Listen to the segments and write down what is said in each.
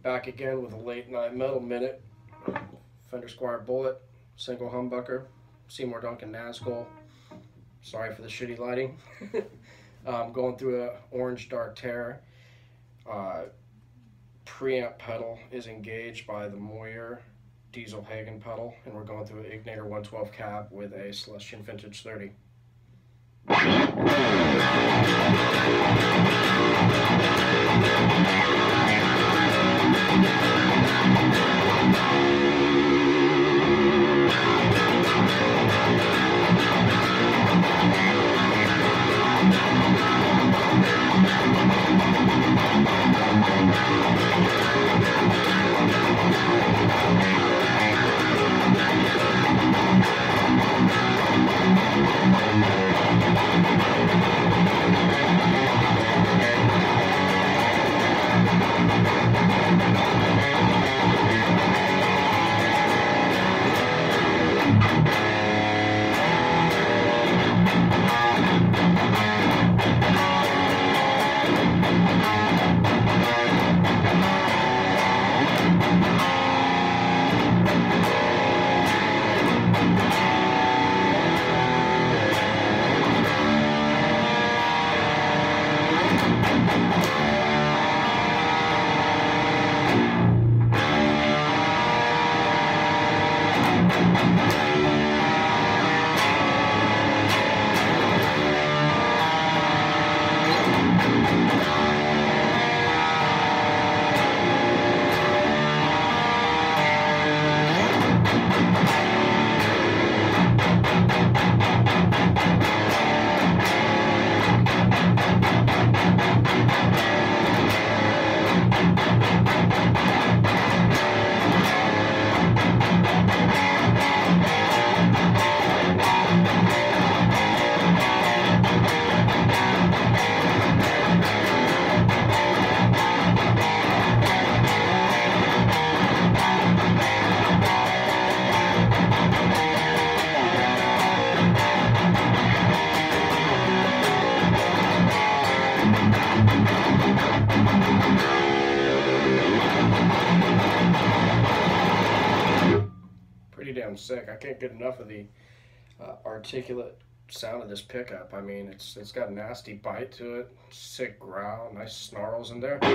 Back again with a late night metal minute. Fender Squier Bullet, single humbucker, Seymour Duncan Nazgul. Sorry for the shitty lighting. Going through a orange dark terror. Preamp pedal is engaged by the Mooer Diezel Hagen pedal, and we're going through an Egnater 112 cab with a Celestian Vintage 30. Pretty damn sick. I can't get enough of the articulate sound of this pickup. I mean, it's got a nasty bite to it, sick growl, nice snarls in there.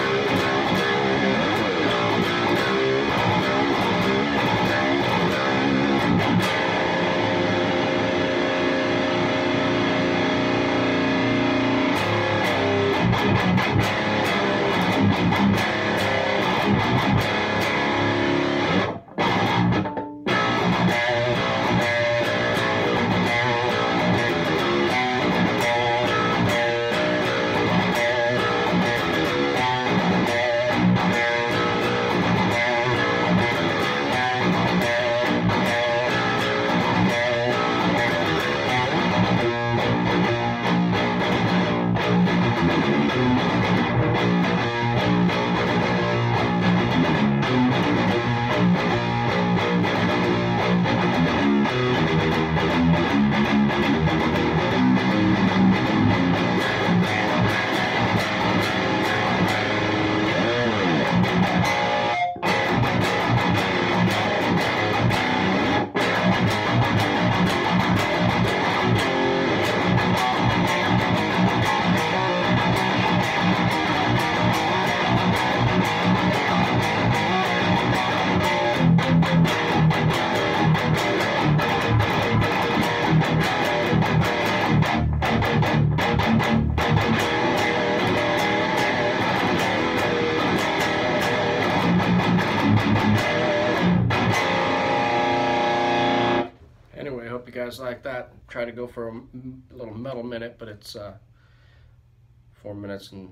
Anyway, I hope you guys like that. Try to go for a little metal minute, but it's 4 minutes and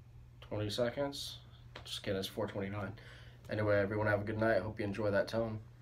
20 seconds. Just kidding, it's 4:29. Anyway, everyone have a good night. I hope you enjoy that tone.